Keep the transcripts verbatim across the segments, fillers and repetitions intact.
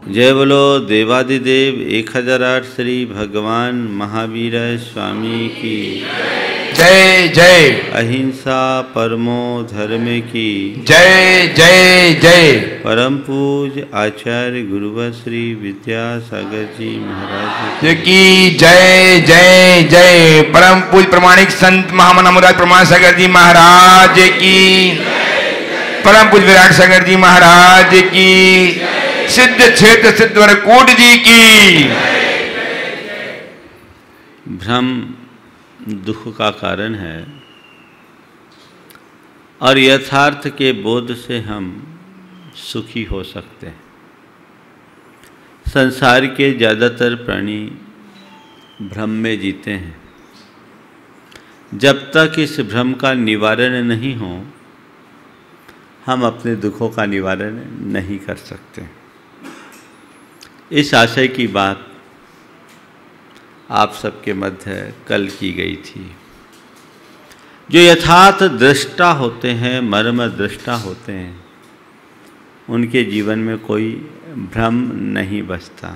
जय बोलो देवादिदेव एक हजार आठ श्री भगवान महावीर स्वामी की जय जय। अहिंसा परमो धर्म की जय जय जय। परम पूज आचार्य गुरुवर श्री विद्यासागर जी महाराज की जय जय जय। परम पूज प्रमाणिक संत महामना मुराद प्रमाण सागर जी महाराज की। परम पूज विराट सागर जी महाराज की। सिद्ध क्षेत्र सिद्धवर कोट जी की। भ्रम दुख का कारण है और यथार्थ के बोध से हम सुखी हो सकते हैं। संसार के ज़्यादातर प्राणी भ्रम में जीते हैं। जब तक इस भ्रम का निवारण नहीं हो, हम अपने दुखों का निवारण नहीं कर सकते। इस आशय की बात आप सबके मध्य कल की गई थी। जो यथार्थ दृष्टा होते हैं, मर्म दृष्टा होते हैं, उनके जीवन में कोई भ्रम नहीं बसता।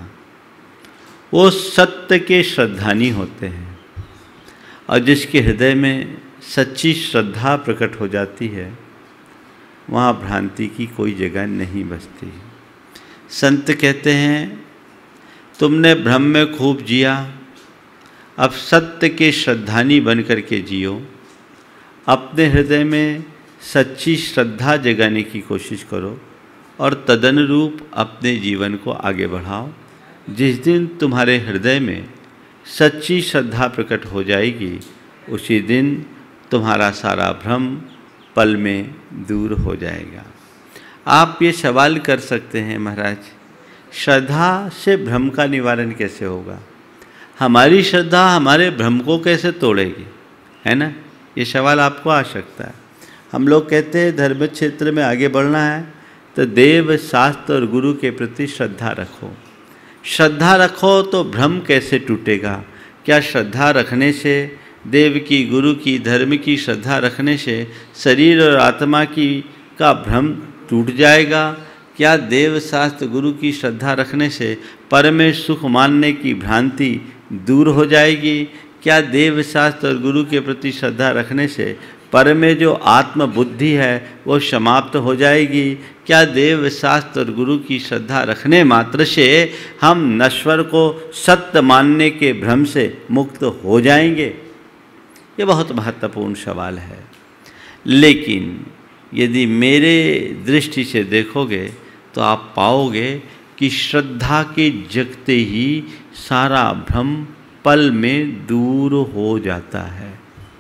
वो सत्य के श्रद्धानी होते हैं और जिसके हृदय में सच्ची श्रद्धा प्रकट हो जाती है, वहाँ भ्रांति की कोई जगह नहीं बसती। संत कहते हैं, तुमने भ्रम में खूब जिया, अब सत्य के श्रद्धानी बन करके जियो। अपने हृदय में सच्ची श्रद्धा जगाने की कोशिश करो और तदनुरूप अपने जीवन को आगे बढ़ाओ। जिस दिन तुम्हारे हृदय में सच्ची श्रद्धा प्रकट हो जाएगी, उसी दिन तुम्हारा सारा भ्रम पल में दूर हो जाएगा। आप ये सवाल कर सकते हैं, महाराज श्रद्धा से भ्रम का निवारण कैसे होगा? हमारी श्रद्धा हमारे भ्रम को कैसे तोड़ेगी, है ना? ये सवाल आपको आ सकता है। हम लोग कहते हैं धर्म क्षेत्र में आगे बढ़ना है तो देव शास्त्र और गुरु के प्रति श्रद्धा रखो। श्रद्धा रखो तो भ्रम कैसे टूटेगा? क्या श्रद्धा रखने से, देव की, गुरु की, धर्म की श्रद्धा रखने से शरीर और आत्मा की का भ्रम टूट जाएगा? क्या देव शास्त्र गुरु की श्रद्धा रखने से पर में सुख मानने की भ्रांति दूर हो जाएगी? क्या देव शास्त्र और गुरु के प्रति श्रद्धा रखने से पर में जो आत्म बुद्धि है वो समाप्त हो जाएगी? क्या देव शास्त्र और गुरु की श्रद्धा रखने मात्र से हम नश्वर को सत्य मानने के भ्रम से मुक्त हो जाएंगे? ये बहुत महत्वपूर्ण सवाल है। लेकिन यदि मेरे दृष्टि से देखोगे तो आप पाओगे कि श्रद्धा के जगते ही सारा भ्रम पल में दूर हो जाता है।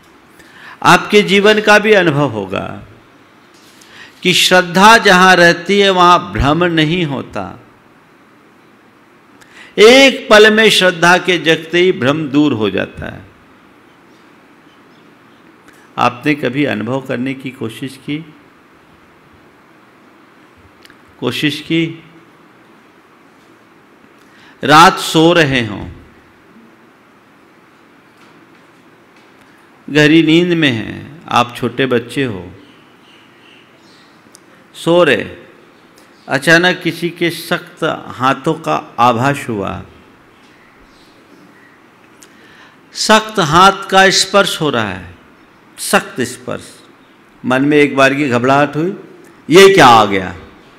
आपके जीवन का भी अनुभव होगा कि श्रद्धा जहाँ रहती है वहाँ भ्रम नहीं होता। एक पल में श्रद्धा के जगते ही भ्रम दूर हो जाता है। आपने कभी अनुभव करने की कोशिश की कोशिश की रात सो रहे हों, गहरी नींद में हैं, आप छोटे बच्चे हो, सो रहे, अचानक किसी के सख्त हाथों का आभास हुआ। सख्त हाथ का स्पर्श हो रहा है, सख्त स्पर्श। मन में एक बार की घबराहट हुई, ये क्या आ गया?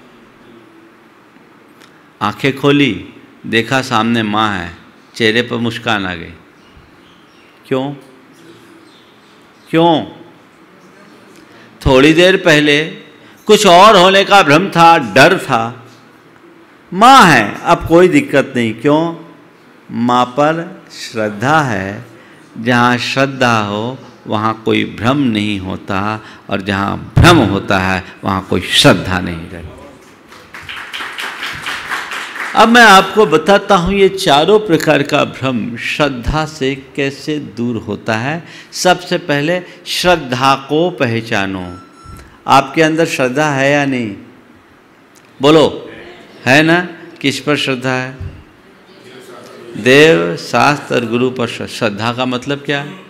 आंखें खोली, देखा सामने माँ है, चेहरे पर मुस्कान आ गई। क्यों क्यों? थोड़ी देर पहले कुछ और होने का भ्रम था, डर था। माँ है, अब कोई दिक्कत नहीं। क्यों? माँ पर श्रद्धा है। जहाँ श्रद्धा हो वहाँ कोई भ्रम नहीं होता, और जहाँ भ्रम होता है वहाँ कोई श्रद्धा नहीं रहती। अब मैं आपको बताता हूँ ये चारों प्रकार का भ्रम श्रद्धा से कैसे दूर होता है। सबसे पहले श्रद्धा को पहचानो। आपके अंदर श्रद्धा है या नहीं? बोलो, है ना? किस पर श्रद्धा है? देव शास्त्र और गुरु पर। श्रद्धा का मतलब क्या है?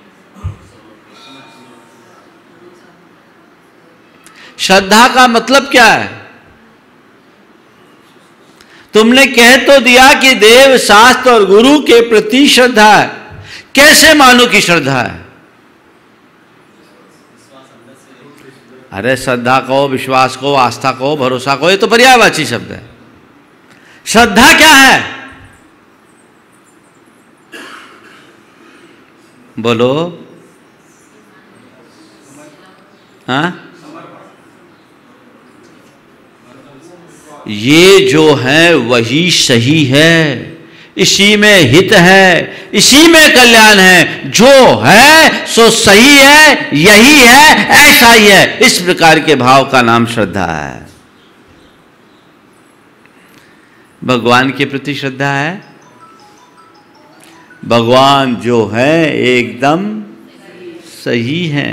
श्रद्धा का मतलब क्या है? तुमने कह तो दिया कि देव, शास्त्र और गुरु के प्रति श्रद्धा है, कैसे मानो कि श्रद्धा है? अरे श्रद्धा कहो, विश्वास कहो, आस्था कहो, भरोसा कहो, ये तो पर्यायवाची शब्द है। श्रद्धा क्या है? बोलो। हाँ, ये जो है वही सही है, इसी में हित है, इसी में कल्याण है। जो है सो सही है, यही है, ऐसा ही है। इस प्रकार के भाव का नाम श्रद्धा है। भगवान के प्रति श्रद्धा है। भगवान जो है एकदम सही है,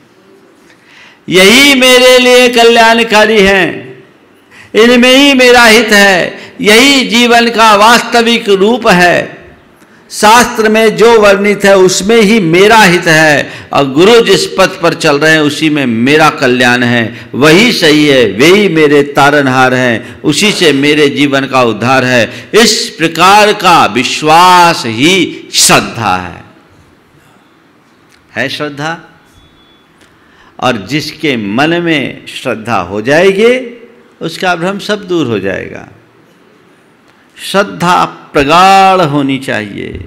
यही मेरे लिए कल्याणकारी है, इनमें ही मेरा हित है, यही जीवन का वास्तविक रूप है। शास्त्र में जो वर्णित है उसमें ही मेरा हित है, और गुरु जिस पथ पर चल रहे हैं उसी में मेरा कल्याण है। वही सही है, वही मेरे तारनहार हैं, उसी से मेरे जीवन का उद्धार है। इस प्रकार का विश्वास ही श्रद्धा है। है श्रद्धा। और जिसके मन में श्रद्धा हो जाएगी उसका भ्रम सब दूर हो जाएगा। श्रद्धा प्रगाढ़ होनी चाहिए।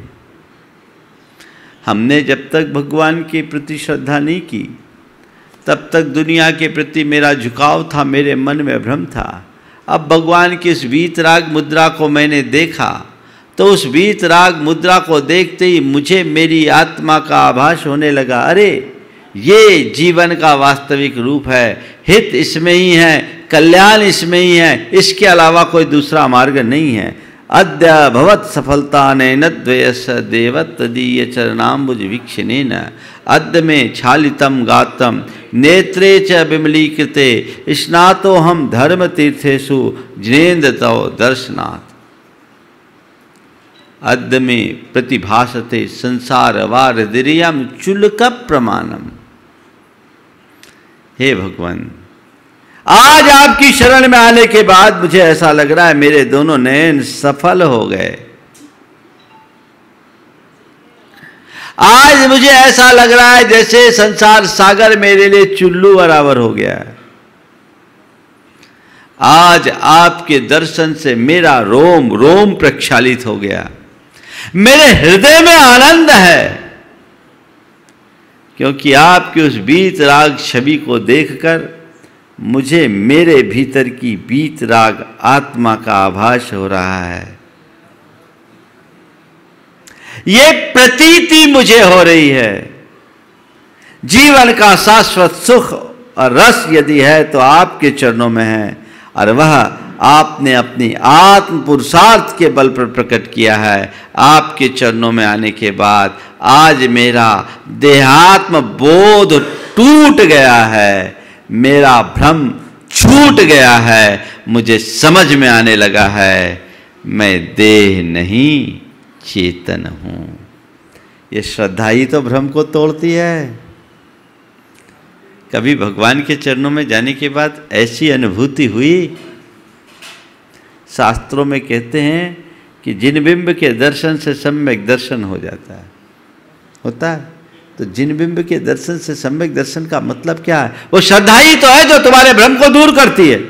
हमने जब तक भगवान के प्रति श्रद्धा नहीं की तब तक दुनिया के प्रति मेरा झुकाव था, मेरे मन में भ्रम था। अब भगवान की इस वीतराग मुद्रा को मैंने देखा तो उस वीतराग मुद्रा को देखते ही मुझे मेरी आत्मा का आभास होने लगा, अरे ये जीवन का वास्तविक रूप है, हित इसमें ही है, कल्याण इसमें ही है, इसके अलावा कोई दूसरा मार्ग नहीं है। अद्य भवत सफलता नैन द्वयस देवत तदीय चरणाम्बुज वीक्षणेन अद्य में छालितम गातम नेत्रे च विमलीकृते स्नातो हम धर्म तीर्थेषु जिनेन्द्र तव दर्शनात्। अद्य में प्रतिभासते संसार वारियम चुलक प्रमाणम। हे भगवान, आज आपकी शरण में आने के बाद मुझे ऐसा लग रहा है मेरे दोनों नयन सफल हो गए। आज मुझे ऐसा लग रहा है जैसे संसार सागर मेरे लिए चुल्लू बराबर हो गया है। आज आपके दर्शन से मेरा रोम रोम प्रक्षालित हो गया। मेरे हृदय में आनंद है, क्योंकि आपकी उस बीत राग छवि को देखकर मुझे मेरे भीतर की बीत राग आत्मा का आभास हो रहा है। ये प्रतीति मुझे हो रही है। जीवन का शाश्वत सुख और रस यदि है तो आपके चरणों में है, और वह आपने अपनी आत्म पुरुषार्थ के बल पर प्रकट किया है। आपके चरणों में आने के बाद आज मेरा देहात्म बोध टूट गया है, मेरा भ्रम छूट गया है, मुझे समझ में आने लगा है मैं देह नहीं चेतन हूं। ये श्रद्धा ही तो भ्रम को तोड़ती है। कभी भगवान के चरणों में जाने के बाद ऐसी अनुभूति हुई, शास्त्रों में कहते हैं कि जिन बिंब के दर्शन से सम्यक दर्शन हो जाता है, होता है। तो जिन बिंब के दर्शन से सम्यक दर्शन का मतलब क्या है? वो श्रद्धा ही तो है जो तुम्हारे भ्रम को दूर करती है।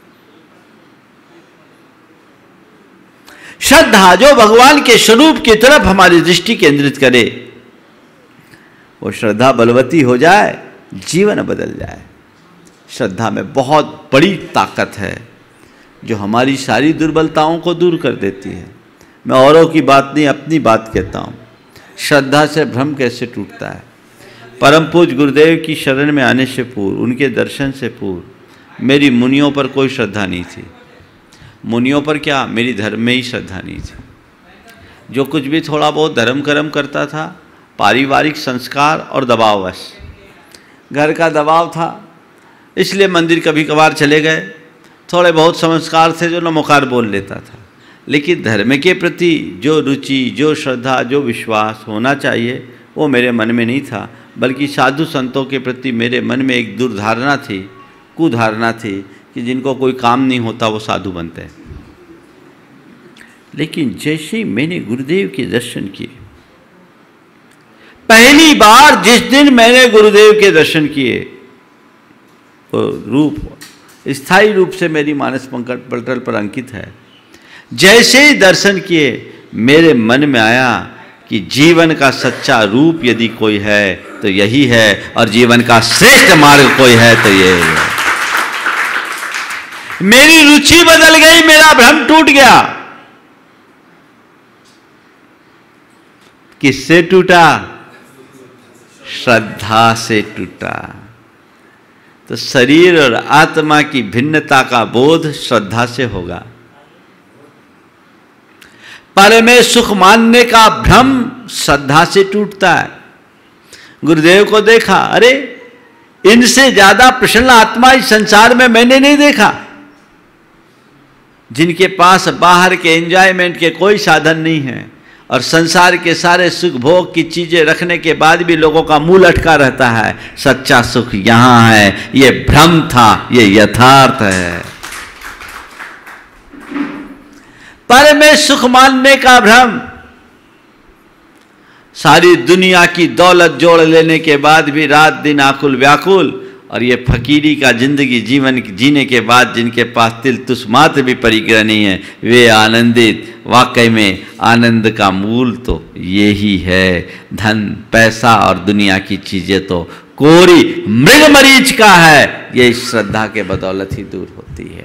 श्रद्धा जो भगवान के स्वरूप की तरफ हमारी दृष्टि केंद्रित करे, वो श्रद्धा बलवती हो जाए, जीवन बदल जाए। श्रद्धा में बहुत बड़ी ताकत है जो हमारी सारी दुर्बलताओं को दूर कर देती है। मैं औरों की बात नहीं, अपनी बात कहता हूँ। श्रद्धा से भ्रम कैसे टूटता है? परम पूज्य गुरुदेव की शरण में आने से पूर्व, उनके दर्शन से पूर्व मेरी मुनियों पर कोई श्रद्धा नहीं थी। मुनियों पर क्या, मेरी धर्म में ही श्रद्धा नहीं थी। जो कुछ भी थोड़ा बहुत धर्म कर्म करता था, पारिवारिक संस्कार और दबाववश, घर का दबाव था, इसलिए मंदिर कभी कभार चले गए। थोड़े बहुत संस्कार थे जो नमोकार बोल लेता था, लेकिन धर्म के प्रति जो रुचि, जो श्रद्धा, जो विश्वास होना चाहिए वो मेरे मन में नहीं था। बल्कि साधु संतों के प्रति मेरे मन में एक दुर्धारणा थी, कुधारणा थी कि जिनको कोई काम नहीं होता वो साधु बनते हैं। लेकिन जैसे ही मैंने गुरुदेव के दर्शन किए, पहली बार जिस दिन मैंने गुरुदेव के दर्शन किए, वो रूप स्थायी रूप से मेरी मानस पटल पर अंकित है। जैसे ही दर्शन किए मेरे मन में आया कि जीवन का सच्चा रूप यदि कोई है तो यही है, और जीवन का श्रेष्ठ मार्ग कोई है तो ये है। मेरी रुचि बदल गई, मेरा भ्रम टूट गया। किससे टूटा? श्रद्धा से टूटा। तो शरीर और आत्मा की भिन्नता का बोध श्रद्धा से होगा। पर में सुख मानने का भ्रम श्रद्धा से टूटता है। गुरुदेव को देखा, अरे इनसे ज्यादा प्रसन्न आत्मा इस संसार में मैंने नहीं देखा, जिनके पास बाहर के एंजॉयमेंट के कोई साधन नहीं है और संसार के सारे सुख भोग की चीजें रखने के बाद भी लोगों का मुंह लटका रहता है। सच्चा सुख यहां है, ये भ्रम था, ये यथार्थ है। पर में सुख मानने का भ्रम, सारी दुनिया की दौलत जोड़ लेने के बाद भी रात दिन आकुल व्याकुल, और ये फकीरी का जिंदगी जीवन जीने के बाद जिनके पास तिल तुस मात्र भी परिग्रह नहीं है, वे आनंदित। वाकई में आनंद का मूल तो यही है। धन पैसा और दुनिया की चीजें तो कोरी मृग मरीच का है, ये श्रद्धा के बदौलत ही दूर होती है।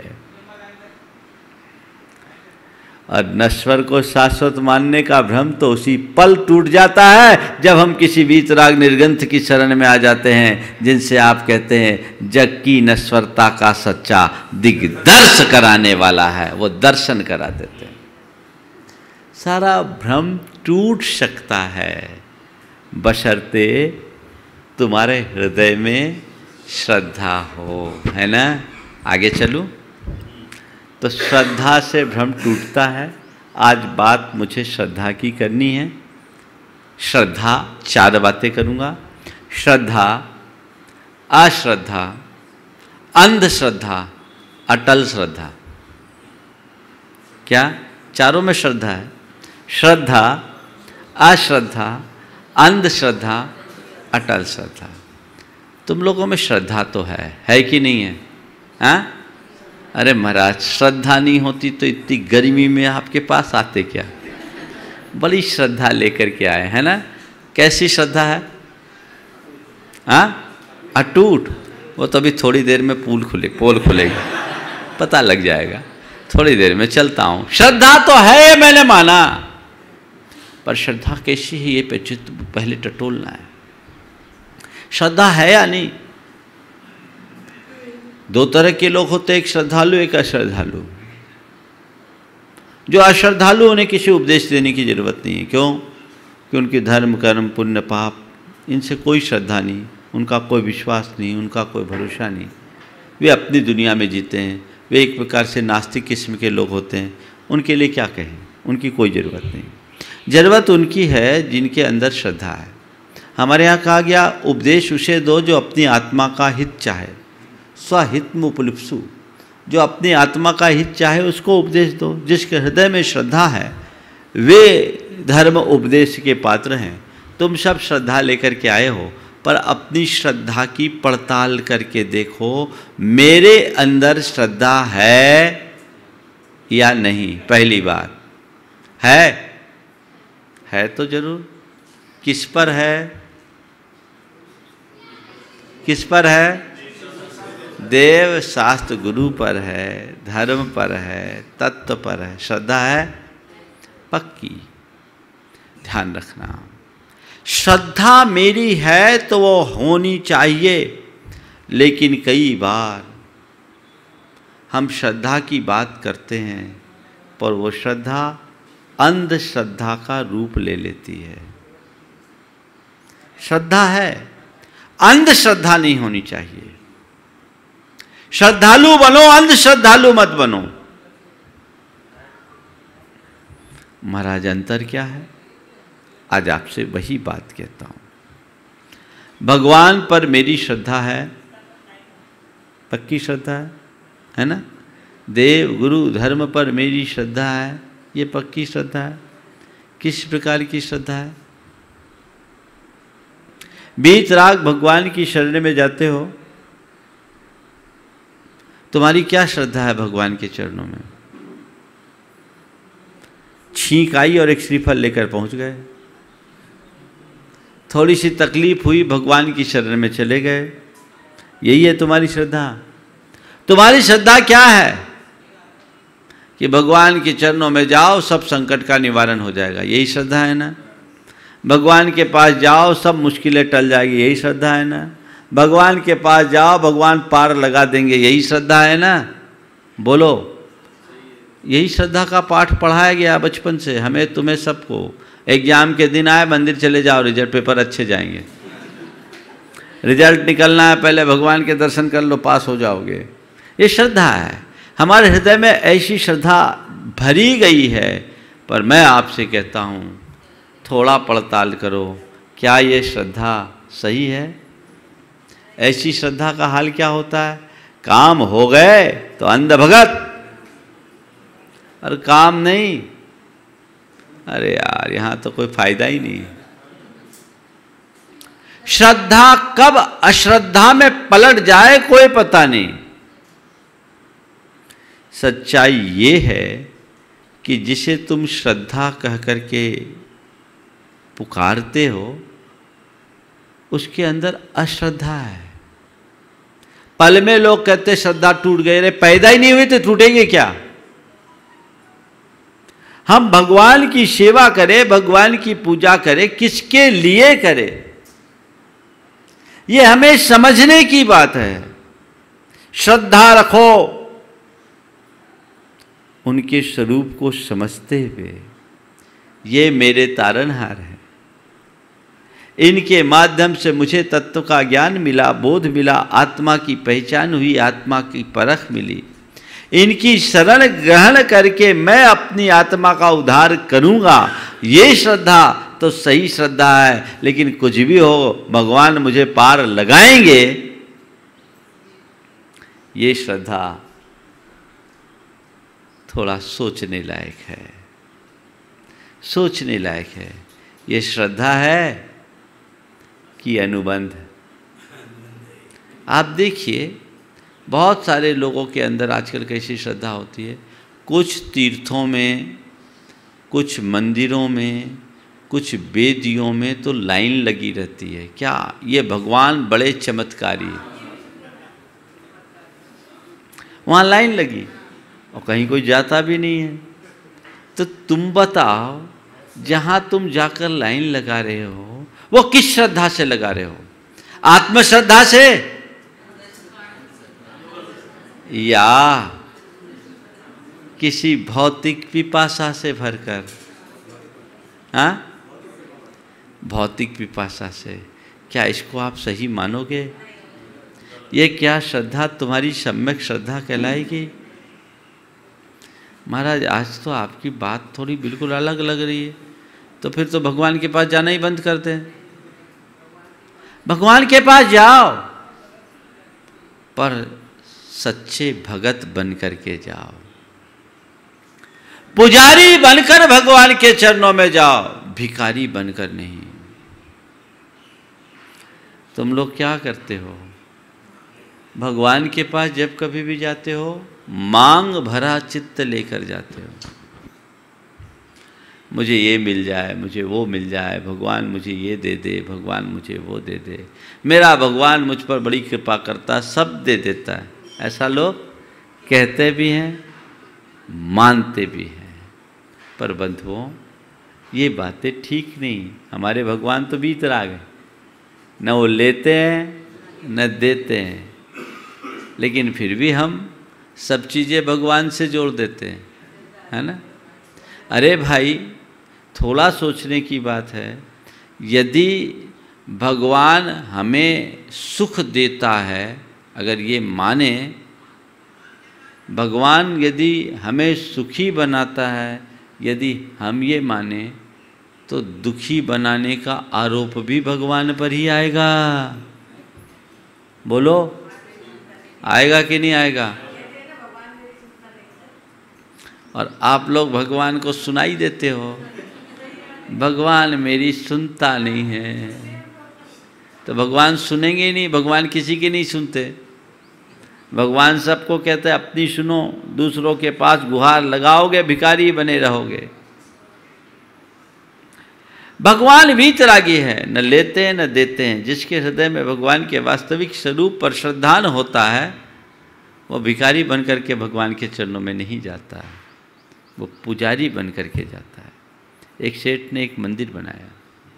और नश्वर को शाश्वत मानने का भ्रम तो उसी पल टूट जाता है जब हम किसी वीतराग निर्ग्रंथ की शरण में आ जाते हैं, जिनसे आप कहते हैं जग की नश्वरता का सच्चा दिग्दर्श कराने वाला है, वो दर्शन करा देते हैं। सारा भ्रम टूट सकता है बशर्ते तुम्हारे हृदय में श्रद्धा हो, है ना। आगे चलूं तो श्रद्धा से भ्रम टूटता है। आज बात मुझे श्रद्धा की करनी है। श्रद्धा, चार बातें करूंगा। श्रद्धा, अश्रद्धा, अंधश्रद्धा, अटल श्रद्धा। क्या? चारों में श्रद्धा है। श्रद्धा, अश्रद्धा, अंधश्रद्धा, अटल श्रद्धा। तुम लोगों में श्रद्धा तो है, है कि नहीं है? हाँ? अरे महाराज, श्रद्धा नहीं होती तो इतनी गर्मी में आपके पास आते क्या? बड़ी श्रद्धा लेकर के आए, है ना। कैसी श्रद्धा है? हाँ, अटूट। वो तो अभी थोड़ी देर में पुल खुले पोल खुलेगा, पता लग जाएगा। थोड़ी देर में चलता हूँ। श्रद्धा तो है, मैंने माना, पर श्रद्धा कैसी है ये पहले टटोलना है। श्रद्धा है या नहीं? दो तरह के लोग होते हैं, एक श्रद्धालु एक अश्रद्धालु। जो अश्रद्धालु उन्हें किसी उपदेश देने की जरूरत नहीं है। क्यों? कि उनके धर्म कर्म पुण्य पाप इनसे कोई श्रद्धा नहीं, उनका कोई विश्वास नहीं, उनका कोई भरोसा नहीं। वे अपनी दुनिया में जीते हैं। वे एक प्रकार से नास्तिक किस्म के लोग होते हैं। उनके लिए क्या कहें, उनकी कोई ज़रूरत नहीं। ज़रूरत उनकी है जिनके अंदर श्रद्धा है। हमारे यहाँ कहा गया उपदेश उसे दो जो अपनी आत्मा का हित चाहे। स्वहितमुपलिप्सु, जो अपनी आत्मा का हित चाहे उसको उपदेश दो। जिसके हृदय में श्रद्धा है वे धर्म उपदेश के पात्र हैं। तुम सब श्रद्धा लेकर के आए हो, पर अपनी श्रद्धा की पड़ताल करके देखो, मेरे अंदर श्रद्धा है या नहीं। पहली बात है, है तो जरूर। किस पर है? किस पर है? देव शास्त्र गुरु पर है, धर्म पर है, तत्व पर है। श्रद्धा है पक्की। ध्यान रखना, श्रद्धा मेरी है तो वो होनी चाहिए, लेकिन कई बार हम श्रद्धा की बात करते हैं पर वो श्रद्धा अंधश्रद्धा का रूप ले लेती है। श्रद्धा है, अंधश्रद्धा नहीं होनी चाहिए। श्रद्धालु बनो, अंधश्रद्धालु मत बनो। महाराज अंतर क्या है? आज आपसे वही बात कहता हूं। भगवान पर मेरी श्रद्धा है, पक्की श्रद्धा है, है ना। देव गुरु धर्म पर मेरी श्रद्धा है, ये पक्की श्रद्धा है। किस प्रकार की श्रद्धा है? बीत रात भगवान की शरण में जाते हो, तुम्हारी क्या श्रद्धा है भगवान के चरणों में? छींक आई और एक श्रीफल लेकर पहुंच गए, थोड़ी सी तकलीफ हुई भगवान की शरण में चले गए, यही है तुम्हारी श्रद्धा? तुम्हारी श्रद्धा क्या है? कि भगवान के चरणों में जाओ, सब संकट का निवारण हो जाएगा, यही श्रद्धा है ना? भगवान के पास जाओ, सब मुश्किलें टल जाएगी, यही श्रद्धा है ना? भगवान के पास जाओ, भगवान पार लगा देंगे, यही श्रद्धा है ना? बोलो, यही श्रद्धा का पाठ पढ़ाया गया बचपन से हमें, तुम्हें, सबको। एग्जाम के दिन आए, मंदिर चले जाओ, रिजल्ट पेपर अच्छे जाएंगे। रिजल्ट निकलना है, पहले भगवान के दर्शन कर लो, पास हो जाओगे, ये श्रद्धा है। हमारे हृदय में ऐसी श्रद्धा भरी गई है, पर मैं आपसे कहता हूँ थोड़ा पड़ताल करो, क्या ये श्रद्धा सही है? ऐसी श्रद्धा का हाल क्या होता है? काम हो गए तो अंध भगत, और काम नहीं, अरे यार यहाँ तो कोई फायदा ही नहीं। श्रद्धा कब अश्रद्धा में पलट जाए कोई पता नहीं। सच्चाई ये है कि जिसे तुम श्रद्धा कह करके पुकारते हो, उसके अंदर अश्रद्धा है। पल में लोग कहते श्रद्धा टूट गई, रे पैदा ही नहीं हुई तो टूटेंगे क्या? हम भगवान की सेवा करें, भगवान की पूजा करें, किसके लिए करें, ये हमें समझने की बात है। श्रद्धा रखो उनके स्वरूप को समझते हुए, ये मेरे तारनहार हैं, इनके माध्यम से मुझे तत्व का ज्ञान मिला, बोध मिला, आत्मा की पहचान हुई, आत्मा की परख मिली। इनकी शरण ग्रहण करके मैं अपनी आत्मा का उद्धार करूंगा, ये श्रद्धा तो सही श्रद्धा है। लेकिन कुछ भी हो, भगवान मुझे पार लगाएंगे, ये श्रद्धा थोड़ा सोचने लायक है, सोचने लायक है। ये श्रद्धा है कि अनुबंध? आप देखिए बहुत सारे लोगों के अंदर आजकल कैसी श्रद्धा होती है। कुछ तीर्थों में, कुछ मंदिरों में, कुछ वेदियों में तो लाइन लगी रहती है। क्या ये भगवान बड़े चमत्कारी है, वहाँ लाइन लगी और कहीं कोई जाता भी नहीं है। तो तुम बताओ, जहाँ तुम जाकर लाइन लगा रहे हो वो किस श्रद्धा से लगा रहे हो? आत्मश्रद्धा से या किसी भौतिक पिपासा से भरकर? हाँ, भौतिक पिपासा से। क्या इसको आप सही मानोगे? ये क्या श्रद्धा तुम्हारी सम्यक श्रद्धा कहलाएगी? महाराज आज तो आपकी बात थोड़ी बिल्कुल अलग लग रही है। तो फिर तो भगवान के पास जाना ही बंद कर दें। भगवान के पास जाओ, पर सच्चे भगत बन करके जाओ, पुजारी बनकर भगवान के चरणों में जाओ, भिखारी बनकर नहीं। तुम लोग क्या करते हो? भगवान के पास जब कभी भी जाते हो, मांग भरा चित्त लेकर जाते हो। मुझे ये मिल जाए, मुझे वो मिल जाए, भगवान मुझे ये दे दे, भगवान मुझे वो दे दे, मेरा भगवान मुझ पर बड़ी कृपा करता, सब दे देता है। ऐसा लोग कहते भी हैं, मानते भी हैं। पर बंधुओं, ये बातें ठीक नहीं। हमारे भगवान तो बीतराग हैं, न वो लेते हैं न देते हैं, लेकिन फिर भी हम सब चीज़ें भगवान से जोड़ देते हैं, है ना? अरे भाई, थोड़ा सोचने की बात है। यदि भगवान हमें सुख देता है, अगर ये माने भगवान यदि हमें सुखी बनाता है, यदि हम ये माने, तो दुखी बनाने का आरोप भी भगवान पर ही आएगा। बोलो, आएगा कि नहीं आएगा? और आप लोग भगवान को सुनाई देते हो, भगवान मेरी सुनता नहीं है। तो भगवान सुनेंगे ही नहीं, भगवान किसी की नहीं सुनते। भगवान सबको कहते हैं अपनी सुनो, दूसरों के पास गुहार लगाओगे भिखारी बने रहोगे। भगवान वीतरागी है, न लेते हैं न देते हैं। जिसके हृदय में भगवान के वास्तविक स्वरूप पर श्रद्धान होता है वो भिखारी बन करके भगवान के चरणों में नहीं जाता है, वो पुजारी बन करके जाता है। एक सेठ ने एक मंदिर बनाया,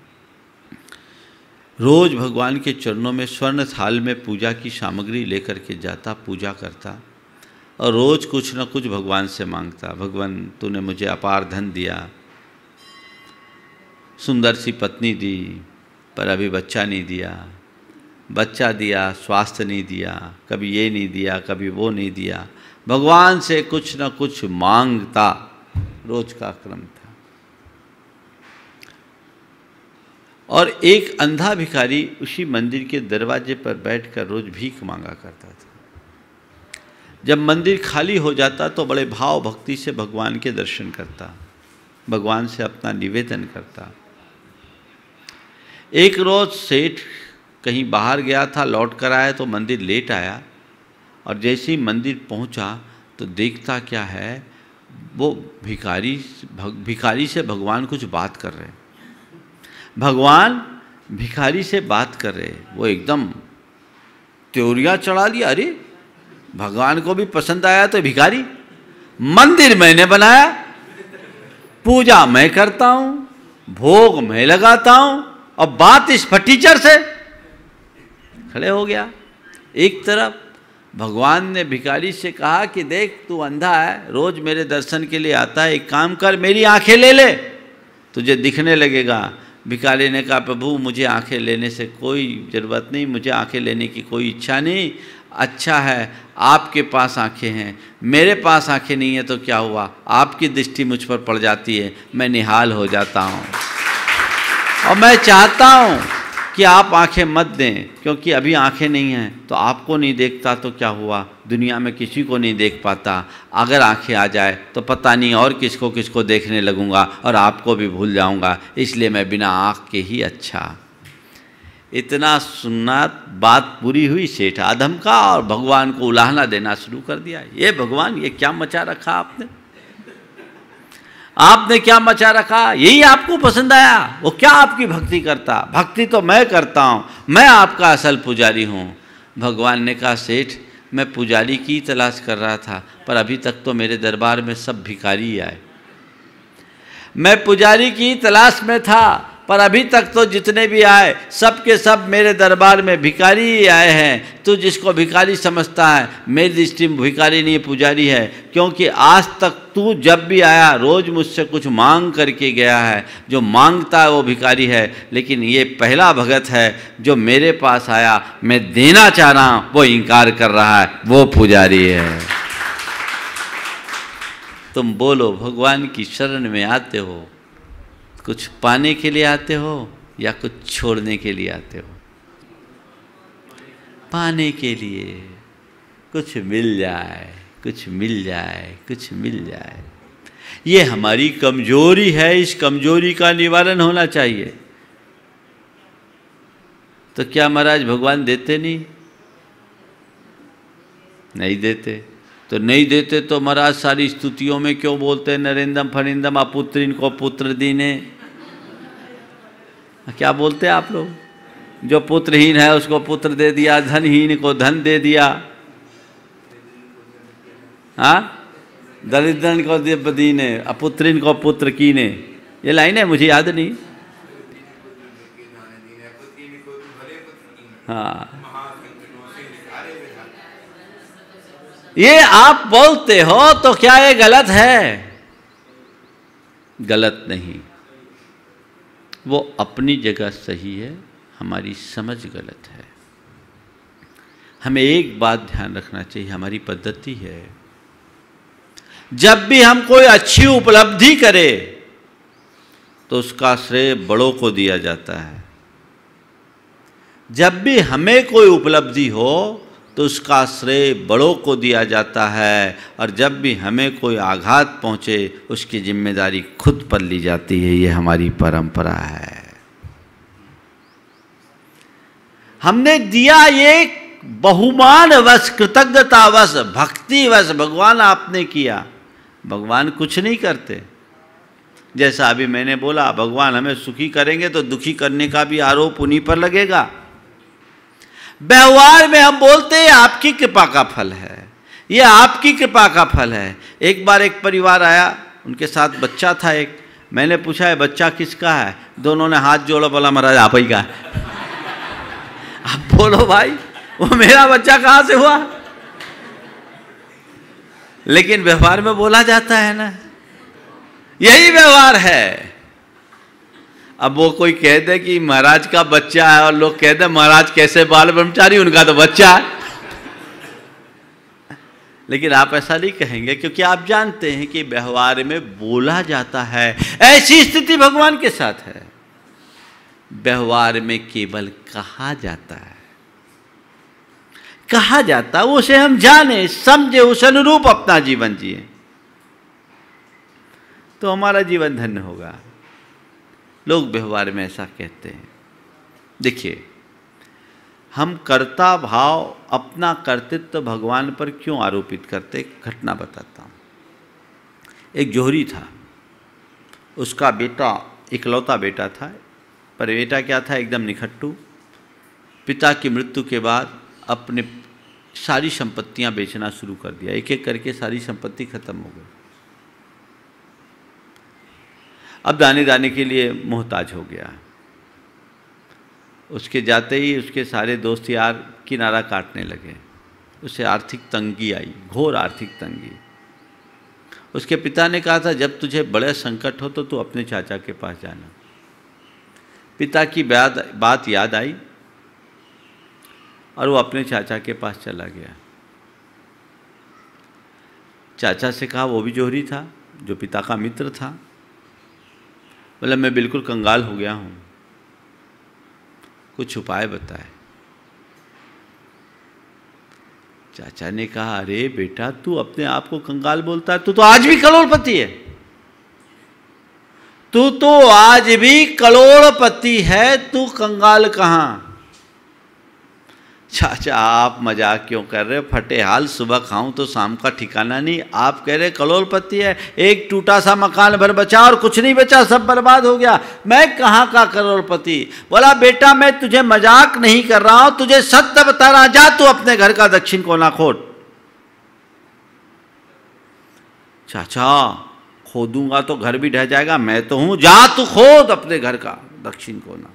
रोज भगवान के चरणों में स्वर्ण थाल में पूजा की सामग्री लेकर के जाता, पूजा करता और रोज कुछ न कुछ भगवान से मांगता। भगवान तूने मुझे अपार धन दिया, सुंदर सी पत्नी दी, पर अभी बच्चा नहीं दिया, बच्चा दिया स्वास्थ्य नहीं दिया, कभी ये नहीं दिया कभी वो नहीं दिया। भगवान से कुछ न कुछ मांगता, रोज का क्रम था। और एक अंधा भिखारी उसी मंदिर के दरवाजे पर बैठकर रोज भीख मांगा करता था। जब मंदिर खाली हो जाता तो बड़े भाव भक्ति से भगवान के दर्शन करता, भगवान से अपना निवेदन करता। एक रोज सेठ कहीं बाहर गया था, लौट कर आया तो मंदिर लेट आया और जैसे ही मंदिर पहुंचा तो देखता क्या है, वो भिखारी भिखारी से भगवान कुछ बात कर रहे हैं। भगवान भिखारी से बात कर रहे, वो एकदम त्योरिया चढ़ा लिया। अरे भगवान को भी पसंद आया तो भिखारी, मंदिर मैंने बनाया, पूजा मैं करता हूं, भोग मैं लगाता हूं और बात इस फटीचर से। खड़े हो गया। एक तरफ भगवान ने भिखारी से कहा कि देख तू अंधा है, रोज मेरे दर्शन के लिए आता है, एक काम कर मेरी आंखें ले ले, तुझे दिखने लगेगा। भिखारी ने कहा प्रभु मुझे आंखें लेने से कोई ज़रूरत नहीं, मुझे आंखें लेने की कोई इच्छा नहीं। अच्छा है आपके पास आंखें हैं, मेरे पास आंखें नहीं है तो क्या हुआ, आपकी दृष्टि मुझ पर पड़ जाती है, मैं निहाल हो जाता हूँ और मैं चाहता हूँ कि आप आंखें मत दें, क्योंकि अभी आंखें नहीं हैं तो आपको नहीं देखता तो क्या हुआ, दुनिया में किसी को नहीं देख पाता। अगर आंखें आ जाए तो पता नहीं और किसको किसको देखने लगूंगा और आपको भी भूल जाऊंगा, इसलिए मैं बिना आँख के ही अच्छा। इतना सुनना बात पूरी हुई, सेठ आदम का, और भगवान को उलाहना देना शुरू कर दिया। ये भगवान ये क्या मचा रखा आपने, आपने क्या मचा रखा, यही आपको पसंद आया, वो क्या आपकी भक्ति करता, भक्ति तो मैं करता हूँ, मैं आपका असल पुजारी हूँ। भगवान ने कहा सेठ मैं पुजारी की तलाश कर रहा था, पर अभी तक तो मेरे दरबार में सब भिखारी ही आए। मैं पुजारी की तलाश में था, पर अभी तक तो जितने भी आए सब के सब मेरे दरबार में भिखारी ही आए हैं। तू जिसको भिखारी समझता है, मेरी दृष्टि में भिखारी नहीं पुजारी है, क्योंकि आज तक तू जब भी आया रोज़ मुझसे कुछ मांग करके गया है। जो मांगता है वो भिखारी है, लेकिन ये पहला भगत है जो मेरे पास आया, मैं देना चाह रहा हूँ, वो इनकार कर रहा है, वो पुजारी है। तुम बोलो भगवान की शरण में आते हो, कुछ पाने के लिए आते हो या कुछ छोड़ने के लिए आते हो? पाने के लिए, कुछ मिल जाए, कुछ मिल जाए, कुछ मिल जाए। ये हमारी कमजोरी है, इस कमजोरी का निवारण होना चाहिए। तो क्या महाराज भगवान देते नहीं? नहीं देते। तो नहीं देते तो महाराज सारी स्तुतियों में क्यों बोलते हैं नरेंद्रम फरिंदम अपुत्रिन को पुत्र दीने? क्या बोलते हैं आप लोग? जो पुत्रहीन है उसको पुत्र दे दिया, धनहीन को धन दे दिया, हाँ, दरिद्रन को दीने अपुत्रिन को पुत्र कीने। ये लाइन है, मुझे याद नहीं। हाँ, ये आप बोलते हो तो क्या ये गलत है? गलत नहीं, वो अपनी जगह सही है, हमारी समझ गलत है। हमें एक बात ध्यान रखना चाहिए, हमारी पद्धति है, जब भी हम कोई अच्छी उपलब्धि करे तो उसका श्रेय बड़ों को दिया जाता है। जब भी हमें कोई उपलब्धि हो तो उसका श्रेय बड़ों को दिया जाता है, और जब भी हमें कोई आघात पहुँचे उसकी जिम्मेदारी खुद पर ली जाती है। ये हमारी परंपरा है। हमने दिया ये बहुमान वश, कृतज्ञता वश, भक्ति वश। भगवान आपने किया, भगवान कुछ नहीं करते। जैसा अभी मैंने बोला, भगवान हमें सुखी करेंगे तो दुखी करने का भी आरोप उन्हीं पर लगेगा। व्यवहार में हम बोलते हैं आपकी कृपा का फल है, ये आपकी कृपा का फल है। एक बार एक परिवार आया, उनके साथ बच्चा था एक। मैंने पूछा है बच्चा किसका है? दोनों ने हाथ जोड़ा, बोला महाराज आप ही का है। आप बोलो भाई, वो मेरा बच्चा कहाँ से हुआ? लेकिन व्यवहार में बोला जाता है ना, यही व्यवहार है। अब वो कोई कह दे कि महाराज का बच्चा है और लोग कह दे महाराज कैसे बाल ब्रह्मचारी, उनका तो बच्चा है। लेकिन आप ऐसा नहीं कहेंगे, क्योंकि आप जानते हैं कि व्यवहार में बोला जाता है। ऐसी स्थिति भगवान के साथ है। व्यवहार में केवल कहा जाता है, कहा जाता है, उसे हम जाने समझे, उस अनुरूप अपना जीवन जिए तो हमारा जीवन धन्य होगा। लोग व्यवहार में ऐसा कहते हैं। देखिए, हम कर्ता भाव, अपना कर्तृत्व भगवान पर क्यों आरोपित करते? घटना बताता हूँ। एक जोहरी था, उसका बेटा इकलौता बेटा था, पर बेटा क्या था, एकदम निखट्टू। पिता की मृत्यु के बाद अपने सारी संपत्तियां बेचना शुरू कर दिया, एक एक करके सारी संपत्ति खत्म हो गई। अब दाने दाने के लिए मोहताज हो गया। उसके जाते ही उसके सारे दोस्त यार किनारा काटने लगे। उसे आर्थिक तंगी आई, घोर आर्थिक तंगी। उसके पिता ने कहा था जब तुझे बड़े संकट हो तो तू अपने चाचा के पास जाना। पिता की बात बात याद आई और वो अपने चाचा के पास चला गया। चाचा से कहा, वो भी जोहरी था, जो पिता का मित्र था। बोला मैं बिल्कुल कंगाल हो गया हूँ, कुछ उपाय बताए। चाचा ने कहा, अरे बेटा तू अपने आप को कंगाल बोलता है, तू तो आज भी करोड़पति है, तू तो आज भी करोड़पति है, तू कंगाल कहाँ? चाचा आप मजाक क्यों कर रहे हो? फटे हाल, सुबह खाऊं तो शाम का ठिकाना नहीं। आप कह रहे करोड़पति है, एक टूटा सा मकान भर बचा और कुछ नहीं बचा, सब बर्बाद हो गया, मैं कहाँ का करोड़पति? बोला बेटा मैं तुझे मजाक नहीं कर रहा हूं, तुझे सत्य बता रहा, जा तू अपने घर का दक्षिण कोना खोद। चाचा खोदूंगा तो घर भी ढह जाएगा, मैं तो हूं, जा तू खोद अपने घर का दक्षिण कोना।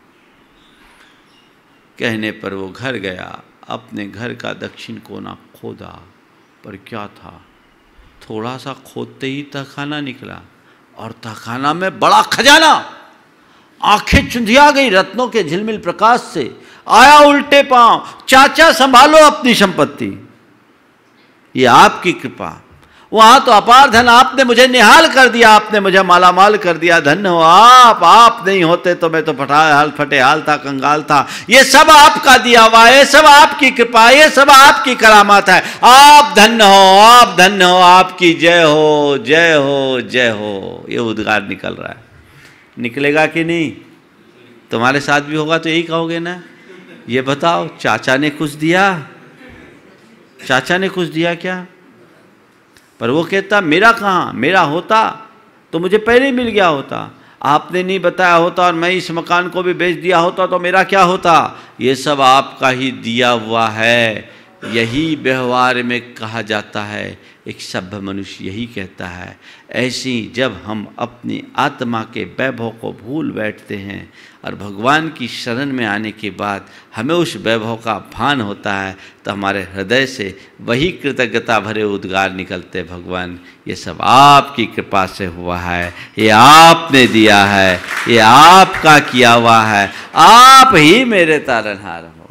कहने पर वो घर गया, अपने घर का दक्षिण कोना खोदा, पर क्या था, थोड़ा सा खोदते ही तहखाना निकला, और तहखाना में बड़ा खजाना। आंखें चुंधिया गई रत्नों के झिलमिल प्रकाश से। आया उल्टे पांव, चाचा संभालो अपनी संपत्ति, ये आपकी कृपा। वहां तो अपार धन आपने मुझे निहाल कर दिया, आपने मुझे मालामाल कर दिया, धन्य हो आप। आप नहीं होते तो मैं तो फटा हाल फटे हाल था, कंगाल था। ये सब आपका दिया हुआ है, सब आपकी कृपा, ये सब आपकी करामात है। आप धन्य हो, आप धन्य हो, आपकी जय हो, जय हो, जय हो। ये उद्गार निकल रहा है, निकलेगा कि नहीं? तुम्हारे साथ भी होगा तो यही कहोगे ना। ये बताओ, चाचा ने कुछ दिया? चाचा ने कुछ दिया क्या? पर वो कहता मेरा कहाँ, मेरा होता तो मुझे पहले ही मिल गया होता। आपने नहीं बताया होता और मैं इस मकान को भी बेच दिया होता तो मेरा क्या होता? ये सब आपका ही दिया हुआ है। यही व्यवहार में कहा जाता है, एक सभ्य मनुष्य यही कहता है। ऐसी जब हम अपनी आत्मा के वैभव को भूल बैठते हैं और भगवान की शरण में आने के बाद हमें उस वैभव का भान होता है, तो हमारे हृदय से वही कृतज्ञता भरे उद्गार निकलते, भगवान ये सब आपकी कृपा से हुआ है, ये आपने दिया है, ये आपका किया हुआ है, आप ही मेरे तारनहार हो।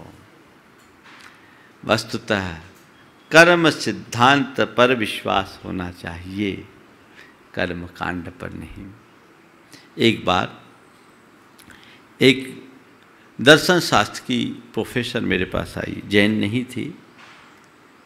वस्तुतः कर्म सिद्धांत पर विश्वास होना चाहिए, कर्म कांड पर नहीं। एक बार एक दर्शन शास्त्र की प्रोफेसर मेरे पास आई, जैन नहीं थी,